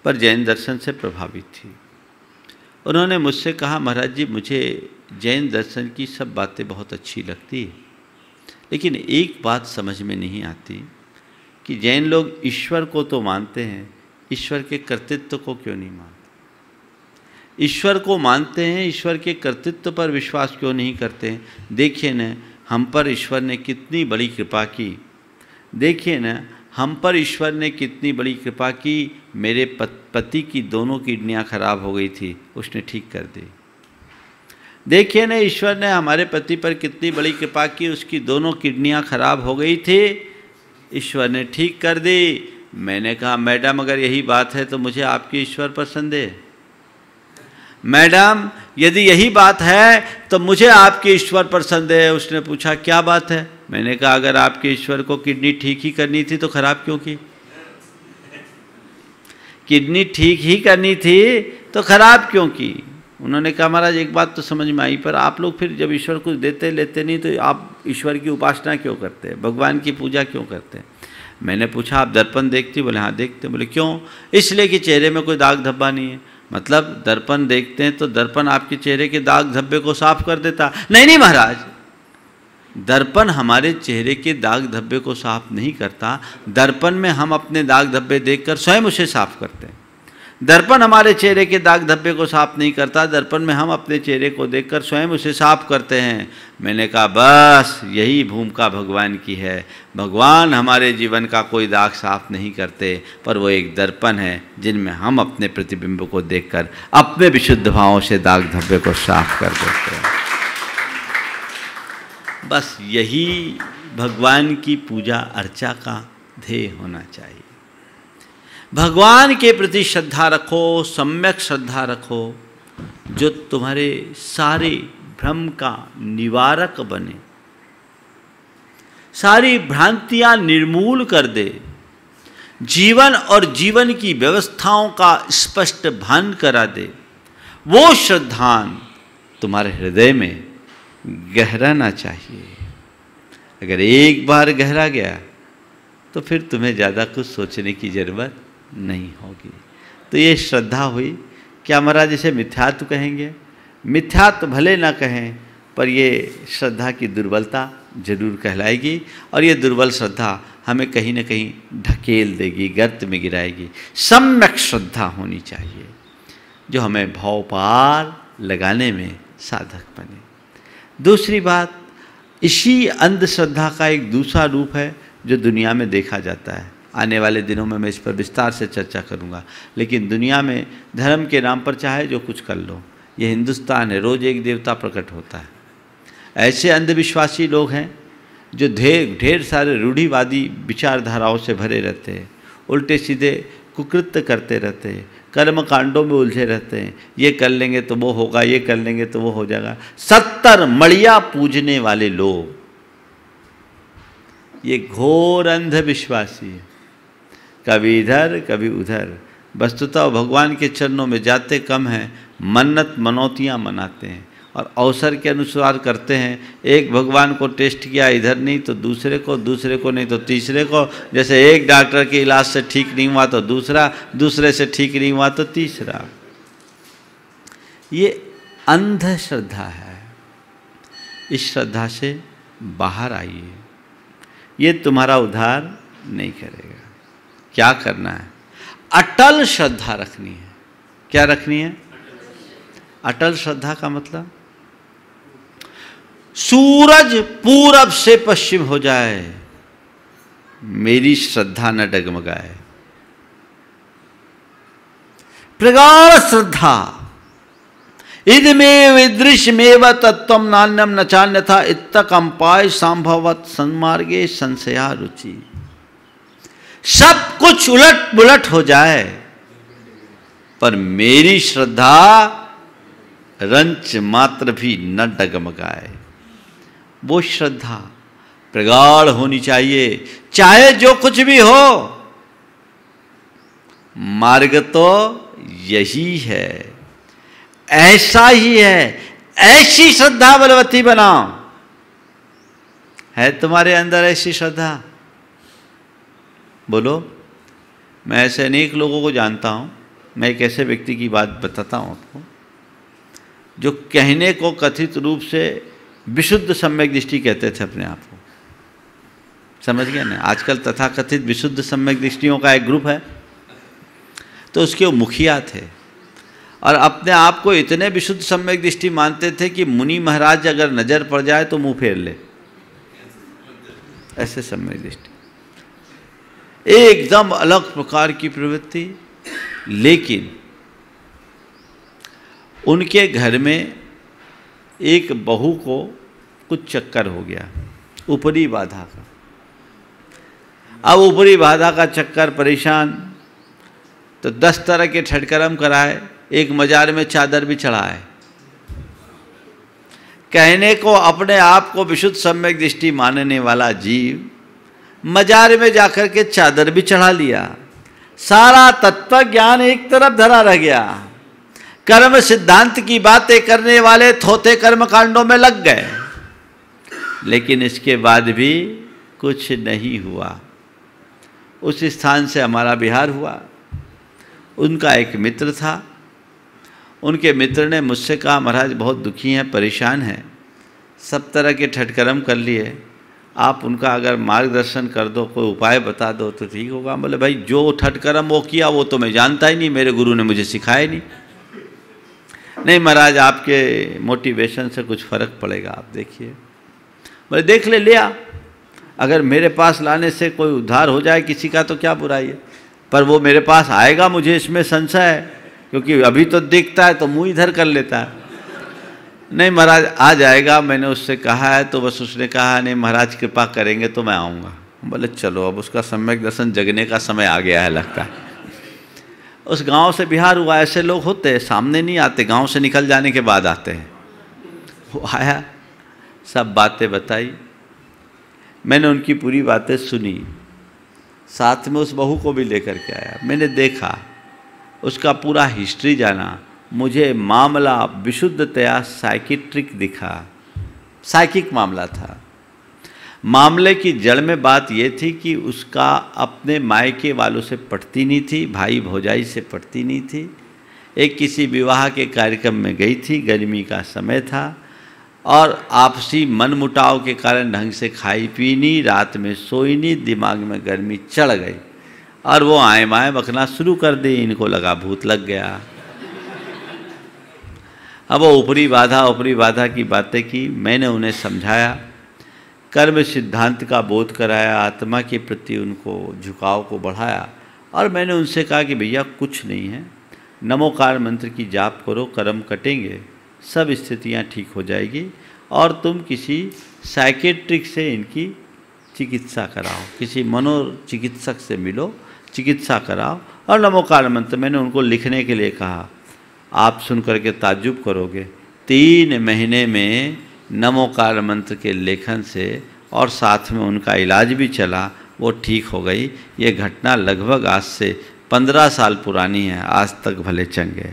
पर जैन दर्शन से प्रभावित थी। उन्होंने मुझसे कहा, महाराज जी मुझे जैन दर्शन की सब बातें बहुत अच्छी लगती है, लेकिन एक बात समझ में नहीं आती कि जैन लोग ईश्वर को तो मानते हैं, ईश्वर के कर्तृत्व को क्यों नहीं मानते? ईश्वर को मानते हैं, ईश्वर के कर्तृत्व पर विश्वास क्यों नहीं करते हैं? देखिए न हम पर ईश्वर ने कितनी बड़ी कृपा की, देखिए न हम पर ईश्वर ने कितनी बड़ी कृपा की। मेरे पति की दोनों किडनियाँ खराब हो गई थी, उसने ठीक कर दी। देखिए न ईश्वर ने हमारे पति पर कितनी बड़ी कृपा की, उसकी दोनों किडनियाँ खराब हो गई थी, ईश्वर ने ठीक कर दी। मैंने कहा, मैडम अगर यही बात है तो मुझे आपके ईश्वर पर संदेह। मैडम यदि यही बात है तो मुझे आपके ईश्वर पर संदेह है। उसने पूछा, क्या बात है? मैंने कहा, अगर आपके ईश्वर को किडनी ठीक ही करनी थी तो खराब क्यों की? किडनी ठीक ही करनी थी तो खराब क्यों की? उन्होंने कहा, महाराज एक बात तो समझ में आई, पर आप लोग फिर जब ईश्वर कुछ देते लेते नहीं तो आप ईश्वर की उपासना क्यों करते हैं, भगवान की पूजा क्यों करते हैं? मैंने पूछा, आप दर्पण देखती? बोले हाँ देखते। बोले क्यों? इसलिए कि चेहरे में कोई दाग धब्बा नहीं है। मतलब दर्पण देखते हैं तो दर्पण आपके चेहरे के दाग धब्बे को साफ कर देता? नहीं नहीं महाराज, दर्पण हमारे चेहरे के दाग धब्बे को साफ नहीं करता। दर्पण में हम अपने दाग धब्बे देखकर स्वयं उसे साफ करते हैं। दर्पण हमारे चेहरे के दाग धब्बे को साफ नहीं करता, दर्पण में हम अपने चेहरे को देखकर स्वयं उसे साफ करते हैं। मैंने कहा, बस यही भूमिका भगवान की है। भगवान हमारे जीवन का कोई दाग साफ नहीं करते, पर वो एक दर्पण है जिनमें हम अपने प्रतिबिंब को देखकर अपने विशुद्ध भावों से दाग धब्बे को साफ कर देते हैं। बस यही भगवान की पूजा अर्चा का ध्येय होना चाहिए। भगवान के प्रति श्रद्धा रखो, सम्यक श्रद्धा रखो, जो तुम्हारे सारे भ्रम का निवारक बने, सारी भ्रांतियां निर्मूल कर दे, जीवन और जीवन की व्यवस्थाओं का स्पष्ट भान करा दे। वो श्रद्धान तुम्हारे हृदय में गहराना चाहिए। अगर एक बार गहरा गया तो फिर तुम्हें ज़्यादा कुछ सोचने की ज़रूरत नहीं होगी। तो ये श्रद्धा हुई। क्या महाराज इसे मिथ्यात्व कहेंगे? मिथ्यात्व भले ना कहें, पर ये श्रद्धा की दुर्बलता जरूर कहलाएगी, और ये दुर्बल श्रद्धा हमें कहीं ना कहीं ढकेल देगी, गर्त में गिराएगी। सम्यक श्रद्धा होनी चाहिए जो हमें भाव पार लगाने में साधक बने। दूसरी बात, इसी अंधश्रद्धा का एक दूसरा रूप है जो दुनिया में देखा जाता है। आने वाले दिनों में मैं इस पर विस्तार से चर्चा करूंगा। लेकिन दुनिया में धर्म के नाम पर चाहे जो कुछ कर लो, ये हिंदुस्तान है, रोज़ एक देवता प्रकट होता है। ऐसे अंधविश्वासी लोग हैं जो ढेर ढेर सारे रूढ़िवादी विचारधाराओं से भरे रहते हैं, उल्टे सीधे कुकृत्य करते रहते हैं, कर्म कांडों में उलझे रहते हैं। ये कर लेंगे तो वो होगा, ये कर लेंगे तो वो हो जाएगा। सत्तर मड़िया पूजने वाले लोग, ये घोर अंधविश्वासी है, कभी इधर कभी उधर। वस्तुतः भगवान के चरणों में जाते कम हैं, मन्नत मनौतियाँ मनाते हैं और अवसर के अनुसार करते हैं। एक भगवान को टेस्ट किया, इधर नहीं तो दूसरे को, दूसरे को नहीं तो तीसरे को। जैसे एक डॉक्टर के इलाज से ठीक नहीं हुआ तो दूसरा, दूसरे से ठीक नहीं हुआ तो तीसरा। ये अंधश्रद्धा है। इस श्रद्धा से बाहर आइए, ये तुम्हारा उद्धार नहीं करेगा। क्या करना है? अटल श्रद्धा रखनी है। क्या रखनी है? अटल श्रद्धा का मतलब, सूरज पूरब से पश्चिम हो जाए, मेरी श्रद्धा न डगमगाए। प्रगाढ़ श्रद्धा, इदमेव ईदृशमेव तत्त्वं नान्यं न चान्यथा इत्तकंपाय संभवत सन्मार्गे संशया रुचि। सब कुछ उलट पुलट हो जाए पर मेरी श्रद्धा रंच मात्र भी न डगमगाए। वो श्रद्धा प्रगाढ़ होनी चाहिए, चाहे जो कुछ भी हो। मार्ग तो यही है, ऐसा ही है। ऐसी श्रद्धा बलवती बनाओ। है तुम्हारे अंदर ऐसी श्रद्धा? बोलो। मैं ऐसे अनेक लोगों को जानता हूँ मैं एक ऐसे व्यक्ति की बात बताता हूँ आपको, जो कहने को कथित रूप से विशुद्ध सम्यक दृष्टि कहते थे अपने आप को, समझ गए ना। आजकल तथाकथित विशुद्ध सम्यक दृष्टियों का एक ग्रुप है, तो उसके वो मुखिया थे और अपने आप को इतने विशुद्ध सम्यक दृष्टि मानते थे कि मुनि महाराज अगर नज़र पड़ जाए तो मुंह फेर ले, ऐसे सम्यक दृष्टि, एकदम अलग प्रकार की प्रवृत्ति। लेकिन उनके घर में एक बहू को कुछ चक्कर हो गया, ऊपरी बाधा का। अब ऊपरी बाधा का चक्कर, परेशान, तो दस तरह के ठटकर्म कराए, एक मजार में चादर भी चढ़ाए। कहने को अपने आप को विशुद्ध सम्यक दृष्टि मानने वाला जीव मजार में जाकर के चादर भी चढ़ा लिया। सारा तत्व ज्ञान एक तरफ धरा रह गया। कर्म सिद्धांत की बातें करने वाले थोथे कर्म कांडों में लग गए, लेकिन इसके बाद भी कुछ नहीं हुआ। उस स्थान से हमारा बिहार हुआ। उनका एक मित्र था, उनके मित्र ने मुझसे कहा, महाराज बहुत दुखी हैं, परेशान हैं, सब तरह के ठटकर्म कर लिए, आप उनका अगर मार्गदर्शन कर दो, कोई उपाय बता दो तो ठीक होगा। बोले भाई जो ठटकर्म वो किया वो तो मैं जानता ही नहीं, मेरे गुरु ने मुझे सिखाया नहीं। नहीं महाराज, आपके मोटिवेशन से कुछ फ़र्क पड़ेगा, आप देखिए। बोले देख ले, ले आ, अगर मेरे पास लाने से कोई उद्धार हो जाए किसी का तो क्या बुराई है, पर वो मेरे पास आएगा मुझे इसमें संशय है, क्योंकि अभी तो देखता है तो मुंह इधर कर लेता है। नहीं महाराज आ जाएगा, मैंने उससे कहा है, तो बस उसने कहा नहीं महाराज कृपा करेंगे तो मैं आऊँगा। बोले चलो, अब उसका सम्यक दर्शन जगने का समय आ गया है लगता है। उस गांव से बिहार हुआ। ऐसे लोग होते हैं, सामने नहीं आते, गांव से निकल जाने के बाद आते हैं। वो आया, सब बातें बताई, मैंने उनकी पूरी बातें सुनी, साथ में उस बहू को भी लेकर के आया। मैंने देखा, उसका पूरा हिस्ट्री जाना, मुझे मामला विशुद्धतया साइकिट्रिक दिखा, साइकिक मामला था। मामले की जड़ में बात ये थी कि उसका अपने मायके वालों से पटती नहीं थी, भाई भौजाई से पटती नहीं थी। एक किसी विवाह के कार्यक्रम में गई थी, गर्मी का समय था, और आपसी मनमुटाव के कारण ढंग से खाई पी नहीं, रात में सोई नहीं, दिमाग में गर्मी चढ़ गई और वो आए माए बकना शुरू कर दी। इनको लगा भूत लग गया। अब वो ऊपरी बाधा ऊपरी बाधा की बातें की। मैंने उन्हें समझाया, कर्म सिद्धांत का बोध कराया, आत्मा के प्रति उनको झुकाव को बढ़ाया, और मैंने उनसे कहा कि भैया कुछ नहीं है, नमोकार मंत्र की जाप करो, कर्म कटेंगे, सब स्थितियां ठीक हो जाएगी, और तुम किसी साइकेट्रिक से इनकी चिकित्सा कराओ, किसी मनोचिकित्सक से मिलो, चिकित्सा कराओ, और नमोकार मंत्र मैंने उनको लिखने के लिए कहा। आप सुन करके ताज्जुब करोगे, तीन महीने में नमोकार मंत्र के लेखन से और साथ में उनका इलाज भी चला, वो ठीक हो गई। ये घटना लगभग आज से पंद्रह साल पुरानी है, आज तक भले चंगे।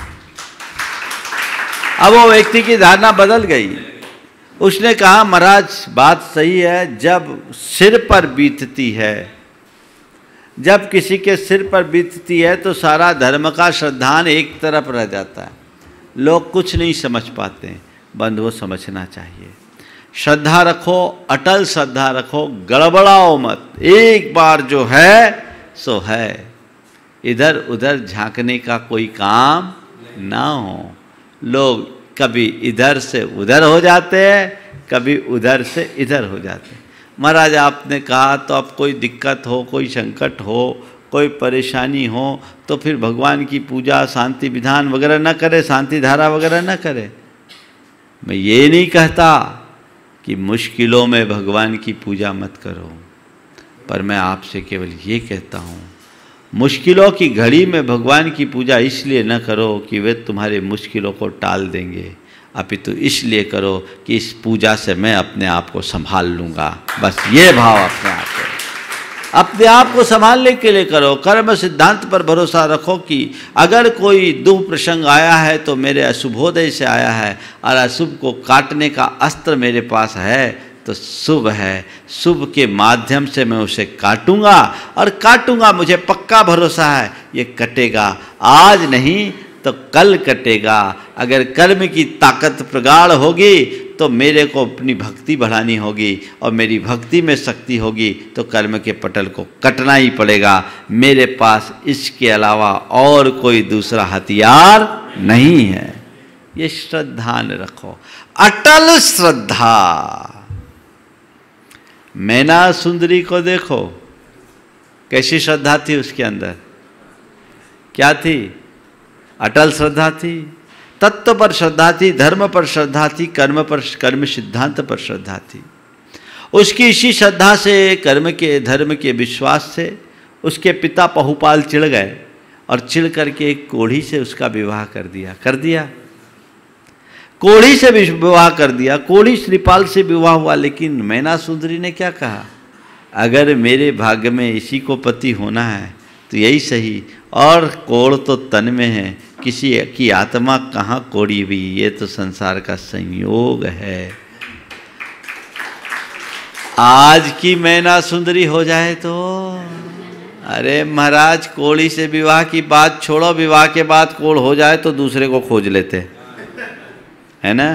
अब वो व्यक्ति की धारणा बदल गई। उसने कहा महाराज बात सही है, जब सिर पर बीतती है, जब किसी के सिर पर बीतती है तो सारा धर्म का श्रद्धान एक तरफ रह जाता है, लोग कुछ नहीं समझ पाते हैं। बंधुओं समझना चाहिए, श्रद्धा रखो, अटल श्रद्धा रखो, गड़बड़ाओ मत। एक बार जो है सो है, इधर उधर झांकने का कोई काम ना हो। लोग कभी इधर से उधर हो जाते हैं, कभी उधर से इधर हो जाते हैं। महाराज आपने कहा तो अब कोई दिक्कत हो, कोई संकट हो, कोई परेशानी हो, तो फिर भगवान की पूजा, शांति विधान वगैरह न करे, शांति धारा वगैरह न करे। मैं ये नहीं कहता कि मुश्किलों में भगवान की पूजा मत करो, पर मैं आपसे केवल ये कहता हूँ, मुश्किलों की घड़ी में भगवान की पूजा इसलिए न करो कि वे तुम्हारे मुश्किलों को टाल देंगे, अपितु इसलिए करो कि इस पूजा से मैं अपने आप को संभाल लूँगा। बस ये भाव अपने आप को अपने आप को संभालने के लिए करो। कर्म सिद्धांत पर भरोसा रखो कि अगर कोई दुख प्रसंग आया है तो मेरे अशुभोदय से आया है, और अशुभ को काटने का अस्त्र मेरे पास है, तो शुभ है, शुभ के माध्यम से मैं उसे काटूंगा और काटूंगा, मुझे पक्का भरोसा है ये कटेगा, आज नहीं तो कल कटेगा। अगर कर्म की ताकत प्रगाढ़ होगी तो मेरे को अपनी भक्ति बढ़ानी होगी और मेरी भक्ति में शक्ति होगी तो कर्म के पटल को कटना ही पड़ेगा। मेरे पास इसके अलावा और कोई दूसरा हथियार नहीं है। ये श्रद्धा न रखो, अटल श्रद्धा। मैना सुंदरी को देखो, कैसी श्रद्धा थी उसके अंदर, क्या थी? अटल श्रद्धा थी, तत्व पर श्रद्धा थी, धर्म पर श्रद्धा थी, कर्म पर, कर्म सिद्धांत पर श्रद्धा थी। उसकी इसी श्रद्धा से, कर्म के, धर्म के विश्वास से उसके पिता पहुपाल चिढ़ गए और चिढ़ करके एक कोढ़ी से उसका विवाह कर दिया कर दिया कोढ़ी से विवाह कर दिया। कोढ़ी श्रीपाल से विवाह हुआ, लेकिन मैना सुंदरी ने क्या कहा? अगर मेरे भाग्य में इसी को पति होना है तो यही सही, और कोढ़ तो तन में है, किसी की आत्मा कहाँ कोड़ी हुई, ये तो संसार का संयोग है। आज की मैना सुंदरी हो जाए तो, अरे महाराज कोड़ी से विवाह की बात छोड़ो, विवाह के बाद कोढ़ हो जाए तो दूसरे को खोज लेते, है ना?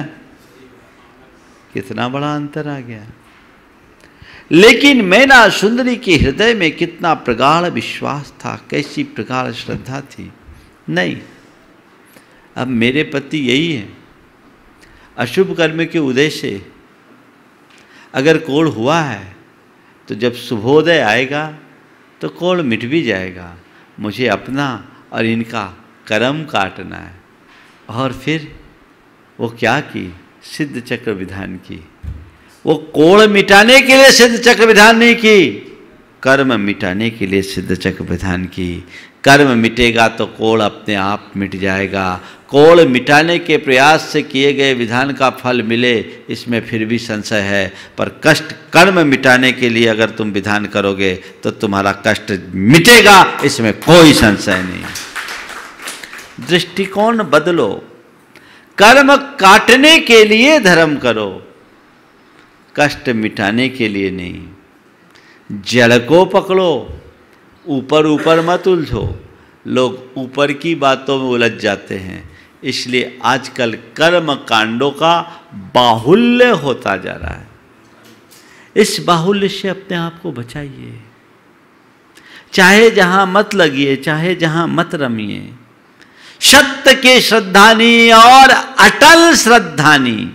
कितना बड़ा अंतर आ गया। लेकिन मैना सुंदरी के हृदय में कितना प्रगाढ़ विश्वास था, कैसी प्रगाढ़ श्रद्धा थी। नहीं, अब मेरे पति यही है, अशुभ कर्म के उदय से अगर कोढ़ हुआ है तो जब शुभोदय आएगा तो कोढ़ मिट भी जाएगा। मुझे अपना और इनका कर्म काटना है। और फिर वो क्या की? सिद्ध चक्र विधान की। वो कोढ़ मिटाने के लिए सिद्ध चक्र विधान नहीं की, कर्म मिटाने के लिए सिद्ध चक्र विधान की। कर्म मिटेगा तो कोढ़ अपने आप मिट जाएगा। कोढ़ मिटाने के प्रयास से किए गए विधान का फल मिले, इसमें फिर भी संशय है, पर कष्ट कर्म मिटाने के लिए अगर तुम विधान करोगे तो तुम्हारा कष्ट मिटेगा, इसमें कोई संशय नहीं। दृष्टिकोण बदलो, कर्म काटने के लिए धर्म करो, कष्ट मिटाने के लिए नहीं। जड़ को पकड़ो, ऊपर ऊपर मत उलझो। लोग ऊपर की बातों में उलझ जाते हैं, इसलिए आजकल कर्म कांडों का बाहुल्य होता जा रहा है। इस बाहुल्य से अपने आप को बचाइए। चाहे जहां मत लगिए, चाहे जहां मत रमिए। सत्य के श्रद्धानी और अटल श्रद्धानी।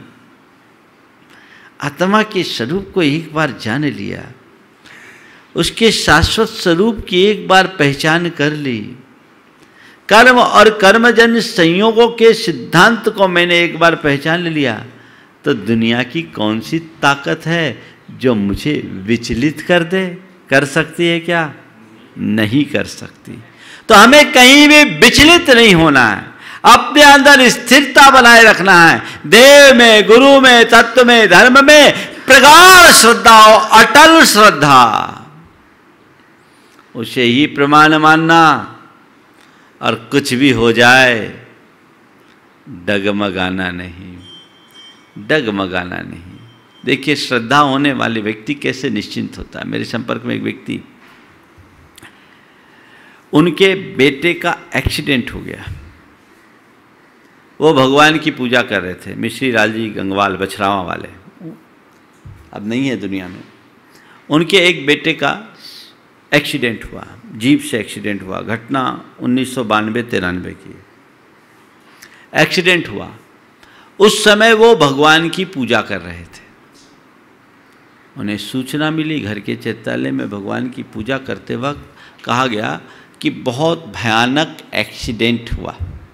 आत्मा के स्वरूप को एक बार जान लिया, उसके शाश्वत स्वरूप की एक बार पहचान कर ली, कर्म और कर्मजन्य संयोगों के सिद्धांत को मैंने एक बार पहचान लिया, तो दुनिया की कौन सी ताकत है जो मुझे विचलित कर दे? कर सकती है क्या? नहीं कर सकती। तो हमें कहीं भी विचलित नहीं होना है, अपने अंदर स्थिरता बनाए रखना है। देव में, गुरु में, तत्व में, धर्म में प्रगाढ़ श्रद्धा और अटल श्रद्धा, उसे ही प्रमाण मानना। और कुछ भी हो जाए डगमगाना नहीं, डगमगाना नहीं। देखिए श्रद्धा होने वाले व्यक्ति कैसे निश्चिंत होता है। मेरे संपर्क में एक व्यक्ति, उनके बेटे का एक्सीडेंट हो गया। वो भगवान की पूजा कर रहे थे, मिश्री लाल जी गंगवाल बछरावा वाले, अब नहीं है दुनिया में। उनके एक बेटे का एक्सीडेंट हुआ, जीप से एक्सीडेंट हुआ। घटना उन्नीस सौ बानवे तिरानवे की एक्सीडेंट हुआ। उस समय वो भगवान की पूजा कर रहे थे। उन्हें सूचना मिली, घर के चित्रालय में भगवान की पूजा करते वक्त कहा गया कि बहुत भयानक एक्सीडेंट हुआ।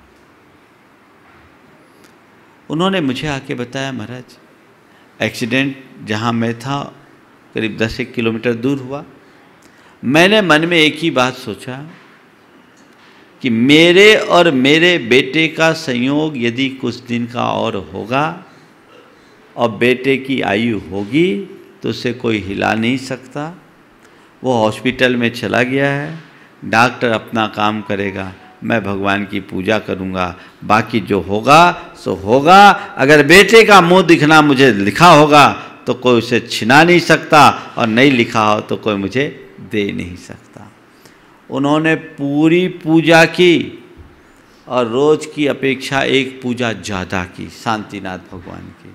उन्होंने मुझे आके बताया, महाराज एक्सीडेंट जहाँ मैं था करीब दस एक किलोमीटर दूर हुआ। मैंने मन में एक ही बात सोचा कि मेरे और मेरे बेटे का संयोग यदि कुछ दिन का और होगा और बेटे की आयु होगी तो उसे कोई हिला नहीं सकता। वो हॉस्पिटल में चला गया है, डॉक्टर अपना काम करेगा, मैं भगवान की पूजा करूंगा, बाकी जो होगा सो होगा। अगर बेटे का मुंह दिखना मुझे लिखा होगा तो कोई उसे छिना नहीं सकता और नहीं लिखा हो तो कोई मुझे दे नहीं सकता। उन्होंने पूरी पूजा की और रोज की अपेक्षा एक पूजा ज़्यादा की शांतिनाथ भगवान की।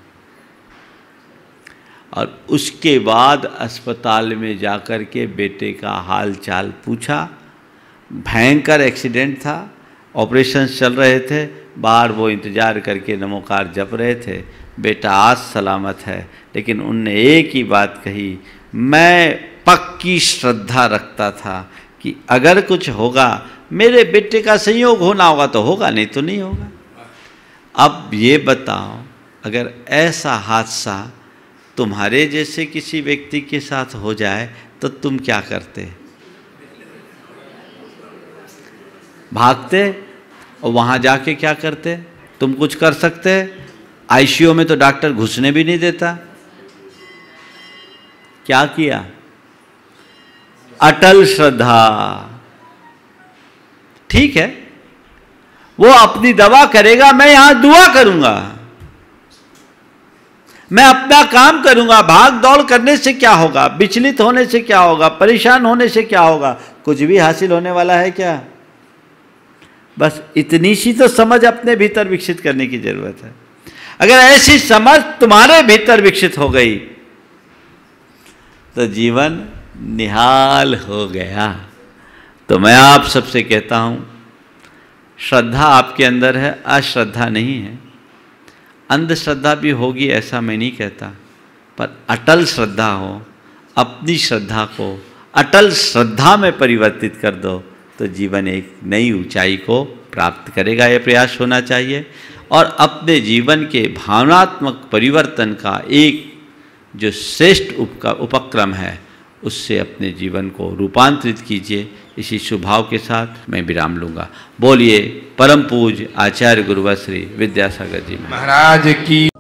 और उसके बाद अस्पताल में जाकर के बेटे का हाल चाल पूछा। भयंकर एक्सीडेंट था, ऑपरेशन चल रहे थे, बाहर वो इंतज़ार करके नमोकार जप रहे थे, बेटा आज सलामत है। लेकिन उनने एक ही बात कही, मैं पक्की श्रद्धा रखता था कि अगर कुछ होगा मेरे बेटे का संयोग होना होगा तो होगा, नहीं तो नहीं होगा। अब ये बताओ, अगर ऐसा हादसा तुम्हारे जैसे किसी व्यक्ति के साथ हो जाए तो तुम क्या करते? भागते और वहाँ जाके क्या करते? तुम कुछ कर सकते? आईसीयू में तो डॉक्टर घुसने भी नहीं देता। क्या किया? अटल श्रद्धा। ठीक है, वो अपनी दवा करेगा, मैं यहां दुआ करूंगा, मैं अपना काम करूंगा। भाग दौड़ करने से क्या होगा? विचलित होने से क्या होगा? परेशान होने से क्या होगा? कुछ भी हासिल होने वाला है क्या? बस इतनी सी तो समझ अपने भीतर विकसित करने की जरूरत है। अगर ऐसी समझ तुम्हारे भीतर विकसित हो गई तो जीवन निहाल हो गया। तो मैं आप सबसे कहता हूं, श्रद्धा आपके अंदर है, अश्रद्धा नहीं है। अंधश्रद्धा भी होगी ऐसा मैं नहीं कहता, पर अटल श्रद्धा हो, अपनी श्रद्धा को अटल श्रद्धा में परिवर्तित कर दो तो जीवन एक नई ऊंचाई को प्राप्त करेगा। यह प्रयास होना चाहिए। और अपने जीवन के भावनात्मक परिवर्तन का एक जो श्रेष्ठ उपक्रम है उससे अपने जीवन को रूपांतरित कीजिए। इसी शुभाव के साथ मैं विराम लूँगा। बोलिए परम पूज्य आचार्य गुरुवर श्री विद्यासागर जी महाराज की।